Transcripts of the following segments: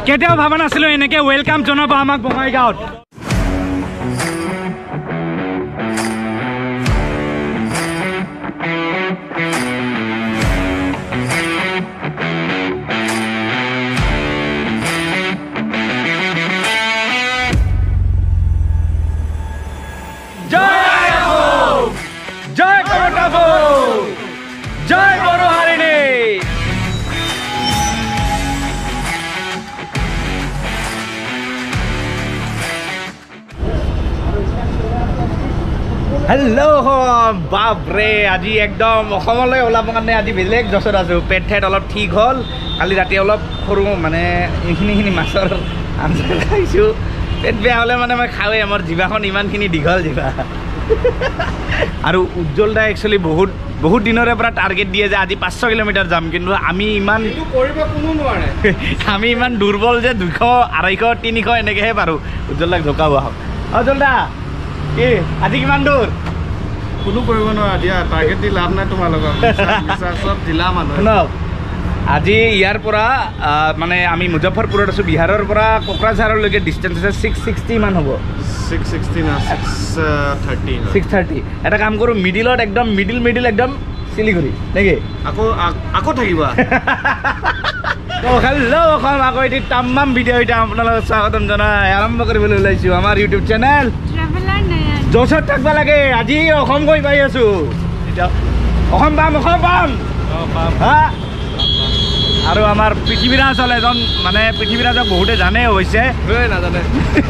কেতিয়াও ভাবা নাছিলো এনেকে ওয়েলকাম জনাব আমাক বঙাইগাঁৱত জয় কমটাবো জয় বড় হারিণী হেল্ল' বাপৰে আজি একদম অসমলৈ ওলাব কাৰণে আজি বেলেগ জছত আছোঁ পেট ঠেট অলপ ঠিক হ'ল কালি ৰাতি অলপ সৰু মানে এইখিনি মাছৰ আঞ্জা খাইছোঁ পেট বেয়া হ'লে মানে মই খাওঁৱেই আমাৰ জিভাখন ইমানখিনি দীঘল জিভা আৰু উজ্জ্বল দাই একচুৱেলি বহুত দিনৰে পৰা টাৰ্গেট দিয়ে যে আজি 500 কিলোমিটাৰ যাম কিন্তু আমি ইমান দুৰ্বল যে 200 250 300 এনেকৈহে পাৰোঁ উজ্জ্বল দাক জোকাব আহক উজ্জ্বল দা কি আজি কিমান দূৰ কোনো কৰিব নোৱাৰা দিয়া টাৰ্গেট দি লাভ নাই তোমালোকক চব জিলা মানুহ আজি ইয়াৰ পৰা মানে আমি মুজফ্ফৰপুৰত আছোঁ বিহাৰৰ পৰা কোকৰাঝাৰলৈকে ডিষ্টেঞ্চ আছে 660 মান হ'ব 660 না 630 এটা কাম কৰোঁ মিডিলত একদম মিডিল একদম শিলিগুৰি নেকি আকৌ থাকিব হেল্ল' অসম আকৌ এটি তামাম ভিডিঅ' এটা আপোনালোকক স্বাগতম জনাই আৰম্ভ কৰিবলৈ ওলাইছোঁ আমাৰ ইউটিউব চেনেল জছত থাকিব লাগে আজি অসম গৈ পাই আছোঁ এতিয়া অসম পাম হা আৰু আমাৰ পৃথিৱীৰাজল এজন মানে পৃথিৱীৰাজক বহুতে জানে হৈছে নাজানে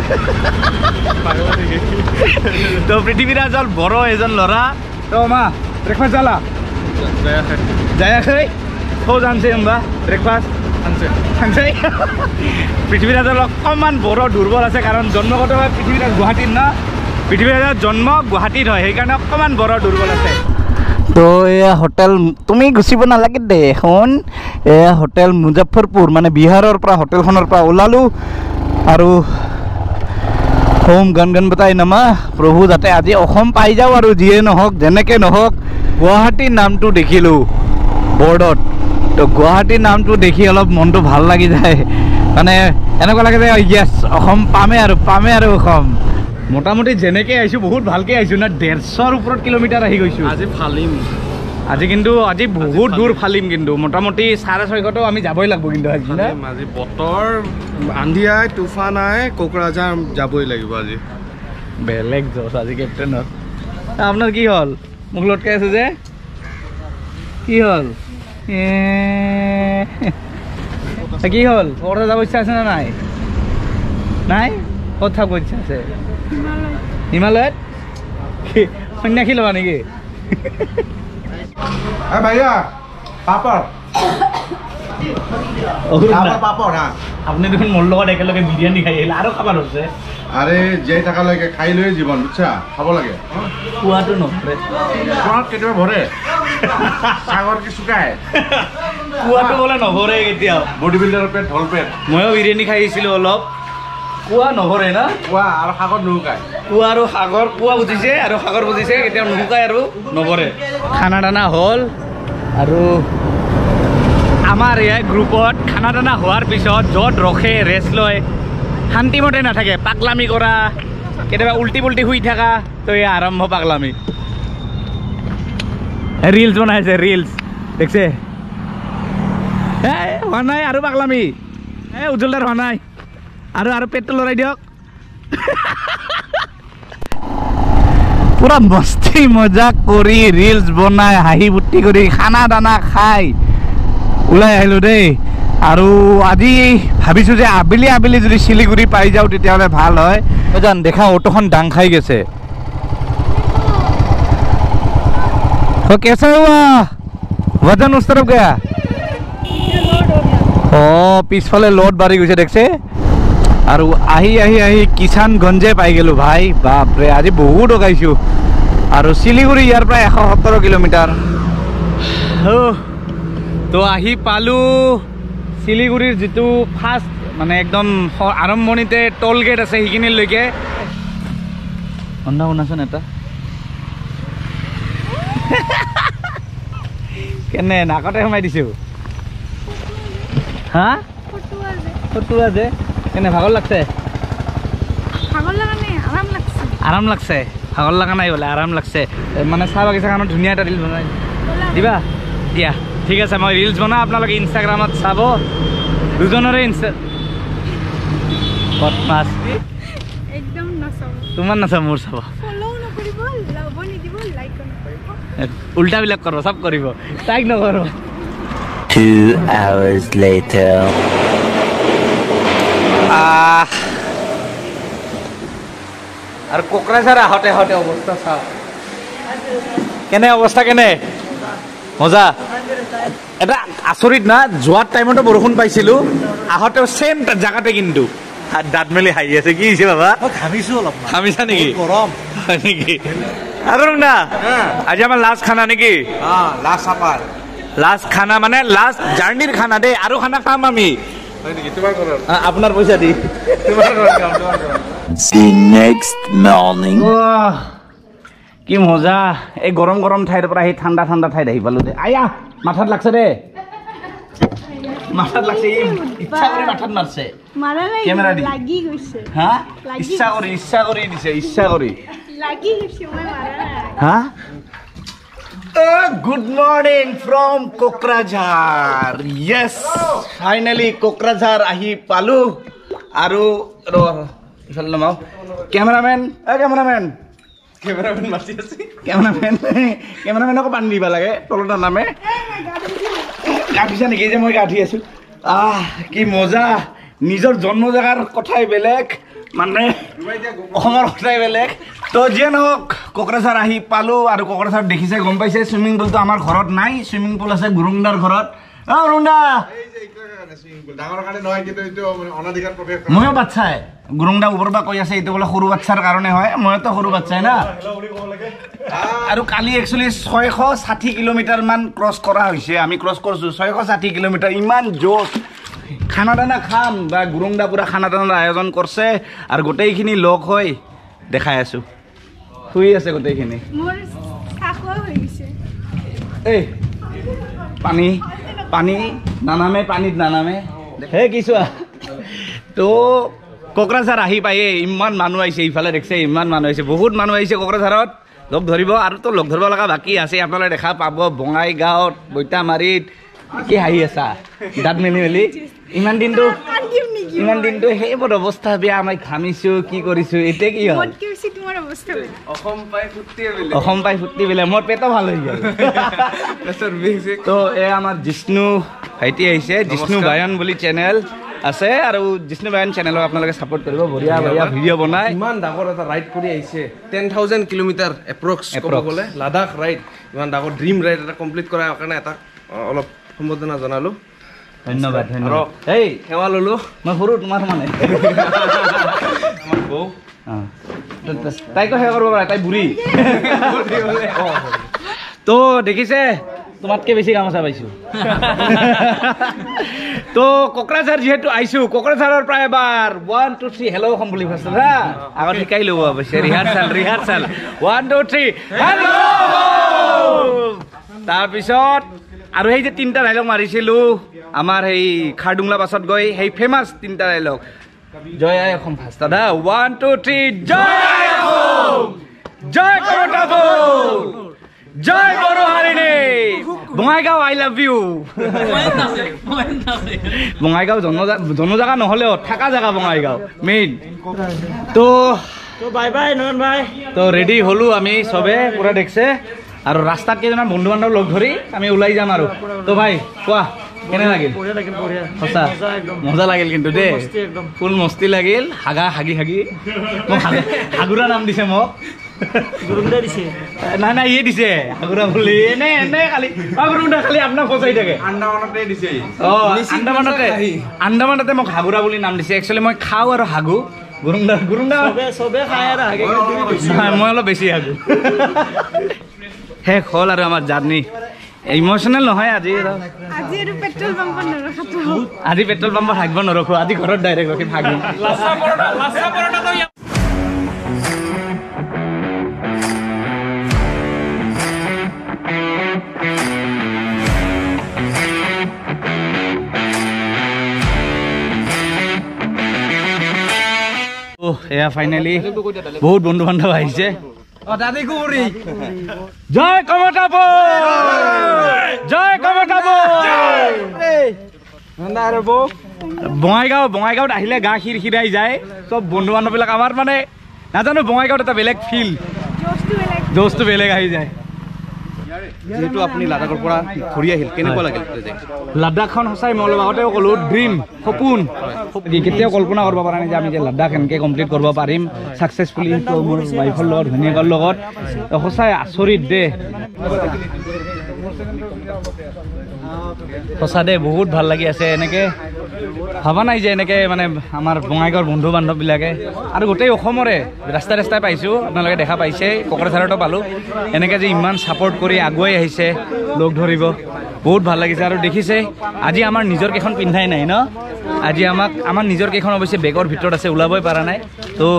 তো পৃথিৱীৰাজল বড় এজন ল'ৰা তো মা ব্ৰেকফাষ্ট চালা যায়াখৈ থৌ জানছে হম্বা ব্ৰেকফাষ্ট থাকছে পৃথিৱীৰাজৰ অকণমান বড় দুৰ্বল আছে কাৰণ জন্মগত হয় পৃথিৱীৰাজ গুৱাহাটীত ন পৃথিৱীৰাজৰ জন্ম গুৱাহাটীত হয় সেইকাৰণে অকণমান বড় দুৰ্বল আছে তো এয়া হোটেল তুমি গুচিব নালাগে দে এখন এয়া হোটেল মুজফ্ফৰপুৰ মানে বিহাৰৰ পৰা হোটেলখনৰ পৰা ওলালোঁ আৰু হোম গান বতাই নামা প্ৰভু যাতে আজি অসম পাই যাওঁ আৰু যিয়ে নহওক যেনেকৈ নহওক গুৱাহাটীৰ নামটো দেখিলোঁ বৰ্ডত তো গুৱাহাটীৰ নামটো দেখি অলপ মনটো ভাল লাগি যায় মানে এনেকুৱা লাগে যে য়েছ অসম পামেই আৰু অসম মোটামুটি যেনেকৈ আহিছোঁ বহুত ভালকৈ আহিছোঁ না 150ৰ ওপৰত কিলোমিটাৰ আহি গৈছোঁ আজি ফালিম আজি বহুত দূৰ ফালিম কিন্তু মোটামুটি 650 আমি যাবই লাগিব কিন্তু আজি বতৰ আন্ধিয়াই তুফান আই কোকৰাঝাৰ যাবই লাগিব আজি বেলেগ জছ আজি কেপ্টেইনৰ আপোনাৰ কি হ'ল মোক লটকাই আছে যে কি হ'ল কি হ'ল ক'ত যাব ইচ্ছা আছে নে নাই ক'ত থাকব ইচ্ছা আছে হিমালয়ত সন্যাসী ল'বা নেকি ভাইয়া পাপড় আপনি দেখুন মোৰ লগত একেলগে বিৰিয়ানী খাই আহিলে আৰু খাব লৈছে আৰে জীয়াই থকালৈকে খাই লৈ জীৱন বুজিছা খাব লাগে খোৱাটো নভৰে কেতিয়াবা ভৰে সাগৰ কি শুকায় খোৱাটো বোলে নভৰে কেতিয়াও বডি বিল্ডাৰৰ পেট ঢল পেট ময়ো বিৰিয়ানী খাই আহিছিলোঁ অলপ কুয়া নভৰে না কুয়া আৰু সাগৰ নুশুকায় কুয়া আৰু সাগৰ কুয়া বুজিছে আৰু সাগৰ বুজিছে কেতিয়াও নুশুকায় আৰু নভৰে খানা দানা হ'ল আৰু আমাৰ এই গ্ৰুপত খানা দানা হোৱাৰ পিছত য'ত ৰখে ৰেষ্ট লয় শান্তিমতে নাথাকে পাগলামি কৰা কেতিয়াবা উল্টি পুল্টি শুই থকা তো এই আৰম্ভ পাগলামি ৰিলছ বনাইছে ৰিলছ দেখছে হোৱা নাই আৰু পাগলামি উজ্জ্বলদাৰ হোৱা নাই আৰু পেটটো লৰাই দিয়ক পুৰা মস্তি মজা কৰি ৰিলছ বনাই হাঁহি ফূৰ্তি কৰি খানা দানা খাই ওলাই আহিলোঁ দেই আৰু আজি ভাবিছোঁ যে আবেলি যদি শিলিগুৰি পাই যাওঁ তেতিয়াহ'লে ভাল হয় জান দেখা অটোখন ডাং খাই গৈছে কেঁচা হোৱা वजन उस तरफ गया পিছফালে লোড বাঢ়ি গৈছে দেখছে আৰু আহি কিষানগঞ্জে পাই গেলো ভাই বাপৰে আজি বহুত ওগাইছো আৰু শিলিগুৰি ইয়াৰ পৰা 170 কিলোমিটাৰ তো আহি পালো শিলিগুৰিৰ যেটো ফাৰ্স্ট মানে একদম আৰম্ভণিতে টোল গেট আছে হিকিনিলৈকে শুনাচোন এটা কেনে নাকতে সোমাই দিছো হা কত আছে কেনে ভাগৰ লাগছে ভাগৰ লাগা নাই আৰাম লাগছে ভাগৰ লাগা নাই বলে আৰাম লাগছে মানে চাহ বাগিচাখনত ধুনীয়া এটা ৰিল বনাই দিবা দিয়া ঠিক আছে মই ৰিলছ বনাওঁ আপোনালোকে ইনষ্টাগ্ৰামত চাব দুজনৰে বদমাছ একদম নচাব তোমাৰ নাচাব মোৰ চাব ফলো নকৰিব লাভ নিদিব লাইক নকৰিব উল্টাবিলাক কৰিব চব কৰিব তাইক নকৰো 2 hours later আৰু কোকৰাঝাৰ আহোঁতে অৱস্থা চাওঁ কেনে অৱস্থা কেনে মজা এটা আচৰিত না যোৱাৰ টাইমতো বৰষুণ পাইছিলোঁ আহোঁতেও ছেম জেগাতে কিন্তু দাঁত মেলি হাঁহি আছে কি হৈছে বাবা ঘামিছো অলপ ঘামিছা নেকি গৰম হয় নেকি আৰু না আজি আমাৰ লাষ্ট খানা নেকি লাষ্ট চাপাৰ লাষ্ট খানা মানে লাষ্ট জাৰ্ণিৰ খানা দেই আৰু খানা খাম আমি হয় নেকি তোমাৰ ঘৰত আপোনাৰ পইচা দি তোমাৰ ঘৰত the next morning কি মজা এই গৰম গৰম ঠাইৰ পৰা আহি ঠাণ্ডা ঠাণ্ডা ঠাইত আহি পালো দে আয়া মাথাত লাগছে দে মাথাত লাগছে ইচ্ছা কৰি মাথাত মাৰছে মাৰা নাই কেমেৰা দি লাগি গৈছে হা ইচ্ছা কৰি দিছে ইচ্ছা কৰি লাগি গৈছে মই মাৰা নাই হা good morning from Kokrajhar yes finally Kokrajhar আহি পালো আৰু ইফালে নমাও কেমেৰামেন মাতি আছে কেমেৰামেনকো পানী দিব লাগে তলত নামে গা ধুইছা নেকি যে মই গা ধুই আছো কি মজা নিজৰ জন্ম জেগাৰ কথাই বেলেগ মানে অসমৰ কথাই বেলেগ তো যিয়ে নহওক কোকৰাঝাৰ আহি পালোঁ আৰু কোকৰাঝাৰ দেখিছে গম পাইছে চুইমিং পুলটো আমাৰ ঘৰত নাই চুইমিং পুল আছে গুৰুংদাৰ ঘৰত গুৰুংদা ময়ো বাচ্চাই গুৰুংদা ওপৰৰ পৰা কৈ আছে এইটো বোলে সৰু বাচ্চাৰ কাৰণে হয় মইতো সৰু বাচ্চাই না আৰু কালি একচুৱেলি 660 কিলোমিটাৰ মান ক্ৰছ কৰা হৈছে আমি ক্ৰছ কৰিছোঁ 660 কিলোমিটাৰ ইমান জোচ খানা দানা খাম বা গুৰুংদা পুৰা খানা দানাৰ আয়োজন কৰিছে আৰু গোটেইখিনি লগ হৈ দেখাই আছোঁ শুই আছে গোটেইখিনি মোৰ চাকোৱা হৈ গৈছে এই পানী নানামে পানীত নানামে হে কিছু তো কোকৰাঝাৰ আহি পায়ে ইমান মানুহ আহিছে ইফালে দেখিছে ইমান মানুহ আহিছে বহুত মানুহ আহিছে কোকৰাঝাৰত লগ ধৰিব আৰু তো লগ ধৰিব লগা বাকী আছে আপোনালোকে দেখা পাব বঙাইগাঁৱত বৈতামাৰীত কি হাঁহি আছা দাঁত মেলি ইমান দিনটো সেইবোৰ অৱস্থা বেয়া আমি ঘামিছোঁ কি কৰিছোঁ এতিয়া কি হ'ল অসম পাই ফুটি পেলাই মোৰ পেটো ভাল হৈ গ'ল তো এই আমাৰ জিষ্ণু ভাইটি আহিছে জিষ্ণু বায়ন বুলি চেনেল আছে আৰু জিষ্ণু বায়ন চেনেলক আপোনালোকে ছাপোৰ্ট কৰিব বঢ়িয়া ভিডিঅ' বনাই ইমান ডাঙৰ এটা ৰাইড কৰি আহিছে 10,000 কিলোমিটাৰ এপ্ৰক্স ক'লে লাডাখ ৰাইড ইমান ডাঙৰ ড্ৰিম ৰাইড এটা কমপ্লিট কৰাৰ কাৰণে এটা অলপ সম্বোধনা জনালোঁ ধন্যবাদ এই সেৱা ল'লো মই সৰু তোমাৰ মানে তাইকো সেৱা কৰিব পাৰা তাই বুঢ়ী তো দেখিছে তোমাতকৈ বেছি গামোচা পাইছোঁ তো কোকৰাঝাৰ যিহেতু আহিছোঁ কোকৰাঝাৰৰ পৰা এবাৰ 1 2 3 হেল্ল' অসম বুলি কৈছে হা আগত শিকাই ল'ব অৱশ্যে ৰিহাৰ্চেল 1 2 3 হেল্ল' তাৰপিছত আৰু সেই যে 3টা ডাইলগ মাৰিছিলোঁ আমাৰ সেই খাৰডুংলা পাছত গৈ সেই ফেমাছ 3টা ডাইলগ জয় আই অসম ফাৰ্ষ্ট দাদা 1 2 3 জয় আই অসম জয় কৰতাপুৰ জয় বড়োহাৰিণী Bongaigaon I love you Bongaigaon জন্ম জেগা নহ'লেও থকা জেগা বঙাইগাঁও মেইন তো বাই বাই নয়ন ভাই তো ৰেডি হ'লোঁ আমি চবে পূৰা দেখছে আৰু ৰাস্তাত কেইজনমান বন্ধু বান্ধৱ লগ ধৰি আমি ওলাই যাম আৰু তো ভাই কোৱা কেনে লাগিল সঁচা মজা লাগিল কিন্তু দেই ফুল মস্তি লাগিল হাগি মোক হাগুৰা নাম দিছে মোক নাই ইয়ে দিছে হাগুৰা বুলি এনে খালি খালি আপোনাক ফচাই থাকে আন্দামানতে মোক হাগুৰা বুলি নাম দিছে একচুৱেলি মই খাওঁ আৰু হাগু গুৰুংদা চবে খায় আৰু মই অলপ বেছি হাগু শেষ হ'ল আৰু আমাৰ জাৰ্ণি ইমোচনেল নহয় আজি পেট্ৰল পাম্পত হাগিব নৰখোঁ আজি ঘৰত ডাইৰেক্ট ৰখিম হাগিম এয়া ফাইনেলি বহুত বন্ধু বান্ধৱ আহিছে জয় কমতা জয় কমতা বঙাইগাঁৱত আহিলে গা খিৰখিৰাই যায় চব বন্ধু বান্ধৱবিলাক আমাৰ মানে নাজানো বঙাইগাঁৱত এটা বেলেগ ফিল জোচটো বেলেগ আহি যায় যেহেতু আপুনি লাডাখৰ পৰা ঘূৰি আহিল কেনেকুৱা লাগিল লাডাখখন সঁচাই মই অলপ আগতেও ক'লো ড্ৰিম সপোন কেতিয়াও কল্পনা কৰিব পৰা নাই যে আমি যে লাডাখ এনেকৈ কমপ্লিট কৰিব পাৰিম ছাকচেছফুলি মোৰ ৱাইফৰ লগত ঘৈণীয়েকৰ লগত সঁচাই আচৰিত দে সঁচা দে বহুত ভাল লাগি আছে এনেকৈ ভাবা নাই যে এনেকৈ মানে আমাৰ বঙাইগাঁৱৰ বন্ধু বান্ধৱবিলাকে আৰু গোটেই অসমৰে ৰাস্তাই পাইছোঁ আপোনালোকে দেখা পাইছে কোকৰাঝাৰতো পালোঁ এনেকৈ যে ইমান ছাপৰ্ট কৰি আগুৱাই আহিছে লগ ধৰিব বহুত ভাল লাগিছে আৰু দেখিছে আজি আমাৰ নিজৰ কেইখন পিন্ধাই নাই ন আজি আমাৰ নিজৰ কেইখন অৱশ্যে বেগৰ ভিতৰত আছে ওলাবই পৰা নাই তো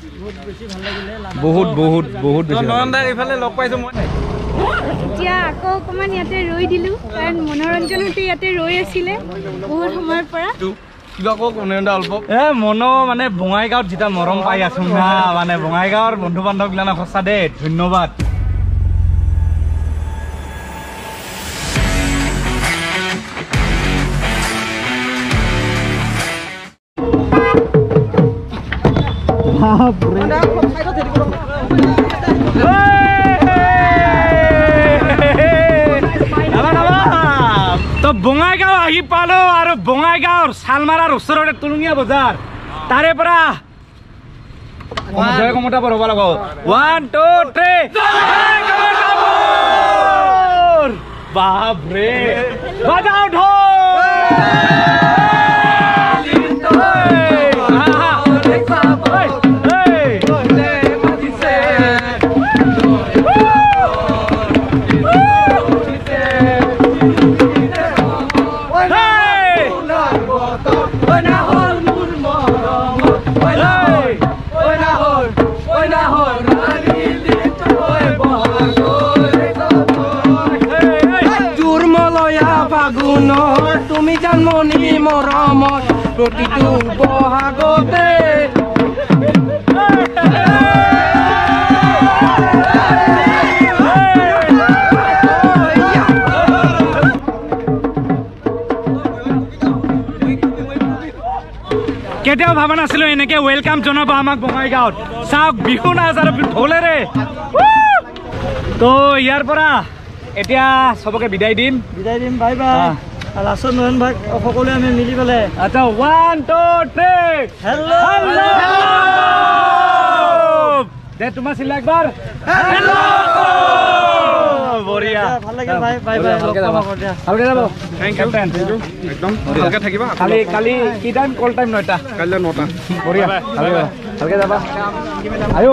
বহুত বহুত বহুত এইফালে লগ পাইছোঁ মই এতিয়া আকৌ অকণমান ইয়াতে ৰৈ দিলোঁ কাৰণ মনোৰঞ্জনতে ইয়াতে ৰৈ আছিলে বহুত সময়ৰ পৰা মনো মানে বঙাইগাঁৱত যেতিয়া মৰম পাই আছো না মানে বঙাইগাঁৱৰ বন্ধু বান্ধৱবিলাক সঁচা দে ধন্যবাদ তো বঙাইগাঁও আহি পালো আৰু বঙাইগাঁৱৰ শালমাৰাৰ ওচৰতে তুলঙীয়া বজাৰ তাৰে পৰা জয় কমতাপুৰ হ'ব লাগিব 1 2 3 বাপৰে বাজাও ঢোল তুমি জন্মনি মৰমত প্ৰতিটো বহাগতে কেতিয়াও ভাবা নাছিলো এনেকে ওয়েলকাম জনাব আমাক বঙাইগাঁৱত চাওক বিহু নাচ আৰু ঢোলেৰে তো ইয়াৰ পৰা এতিয়া সবকে বিদায় দিম বাই বাই লাষ্টত নয়ন ভাগ সকলোৱে আমি মিলি পেলাই আচ্ছা 1 2 3 হেল্ল' দে তোমাৰ চিল্লা একবাৰ হেল্ল' বঢ়িয়া ভাল লাগিল ভাই বাই বাই ভালকে যাব থ্যাংক ইউ একদম ভালকে থাকিবা কালি কি টাইম কল টাইম 9টা কালি 9টা বঢ়িয়া ভালকে যাবা আয়ো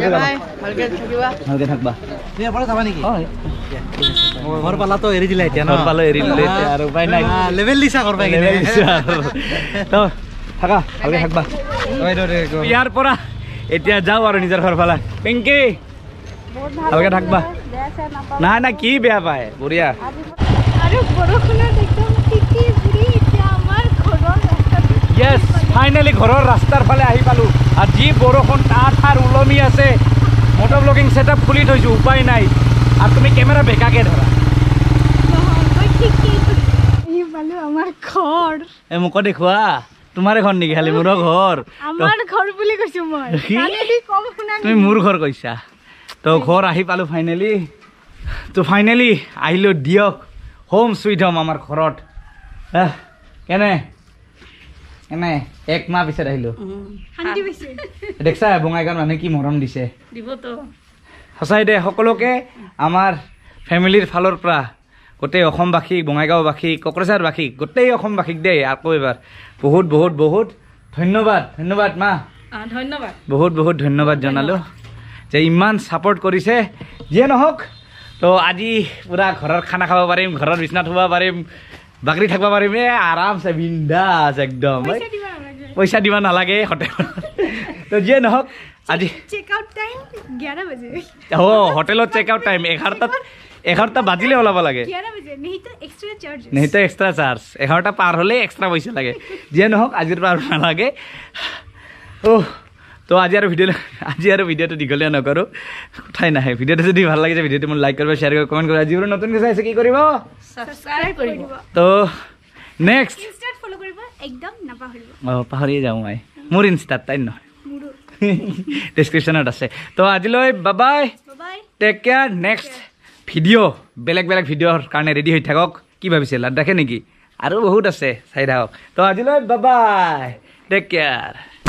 ভালকে থাকবা তুমি এবাৰ যাবা নেকি হয় ঘৰ পালাতো এৰি দিলা এতিয়া ঘৰ পালো এৰি দিলে আৰু উপায় নাই লেভেল দিছা কৰবা তো থাকা ভালকে থাকবা ইয়াৰ পৰা এতিয়া যাওঁ আৰু নিজৰ ঘৰ ফালে পিংকি ভালকে থাকবা নাই নাই কি বেয়া পায় বঢ়িয়া আৰু বৰষুণত একদম তিতি ফুৰি এতিয়া আমাৰ ঘৰৰ ৰাস্তাটো ইয়েছ ফাইনেলি ঘৰৰ ৰাস্তাৰ ফালে আহি পালোঁ আৰু যি বৰষুণ তাৰ ওলমি আছে মটৰ ব্লগিং ছেটআপ খুলি থৈছোঁ উপায় নাই আৰু তুমি কেমেৰা বেকাকে ধৰা পালো আমাৰ ঘৰ এই মোক দেখুৱা তোমাৰে ঘৰ নেকি খালি মোৰো ঘৰ আমাৰ ঘৰ বুলি কৈছো মই কম শুনা তুমি মোৰ ঘৰ কৈছা তো ঘৰ আহি পালোঁ ফাইনেলি তো ফাইনেলি আহিলোঁ দিয়ক হোম চুইট হোম আমাৰ ঘৰত কেনে কেনে 1 মাহ পিছত আহিলোঁ শান্তি পাইছে দেখছা বঙাইগাঁৱৰ মানুহে কি মৰম দিছে দিবতো সঁচাই দে সকলোকে আমাৰ ফেমিলিৰ ফালৰ পৰা গোটেই অসমবাসী বঙাইগাঁওবাসী কোকৰাঝাৰবাসী গোটেই অসমবাসীক দেই আকৌ এবাৰ বহুত বহুত বহুত ধন্যবাদ মা ধন্যবাদ বহুত ধন্যবাদ জনালোঁ যে ইমান ছাপৰ্ট কৰিছে যিয়ে নহওক তো আজি পূৰা ঘৰৰ খানা খাব পাৰিম ঘৰৰ বিচনাত শুব পাৰিম বাকৰি থাকিব পাৰিম আৰামছে বিন্দাছ একদম পইচা দিব নালাগে হোটেলত তো যিয়ে নহওক আজি চেকআউট টাইম 11 বাজে হোটেলত চেকআউট টাইম 11টা বাজিলে ওলাব লাগে 11 বাজে নেহিতো এক্সট্ৰা চাৰ্জ 11টা পাৰ হ'লে এক্সট্ৰা পইচা লাগে যিয়ে নহওক আজিৰ পৰা নালাগে তো আজি আৰু ভিডিঅ'টো দীঘলীয়া নকৰোঁ কথাই নাহে ভিডিঅ'টো যদি ভাল লাগিছে ভিডিঅ'টো মোৰ লাইক কৰিব শ্বেয়াৰ কৰিব কমেণ্ট কৰিব যিবোৰ নতুনকৈ চাইছে কি কৰিব সাবস্ক্ৰাইব কৰিব তো নেক্সট ইনষ্টাত ফলো কৰিব একদম নাপাহৰিব পাহৰিয়ে যাওঁ মই মোৰ ইনষ্টাত তাই নহয় মোৰো ডেছক্ৰিপশ্যনত আছে তো আজিলৈ bye bye take care next video' বেলেগ ভিডিঅ'ৰ কাৰণে ৰেডি হৈ থাকক কি ভাবিছে লাডাখে নেকি আৰু বহুত আছে চাই থাকক তো আজিলৈ বাই টেক কেয়াৰ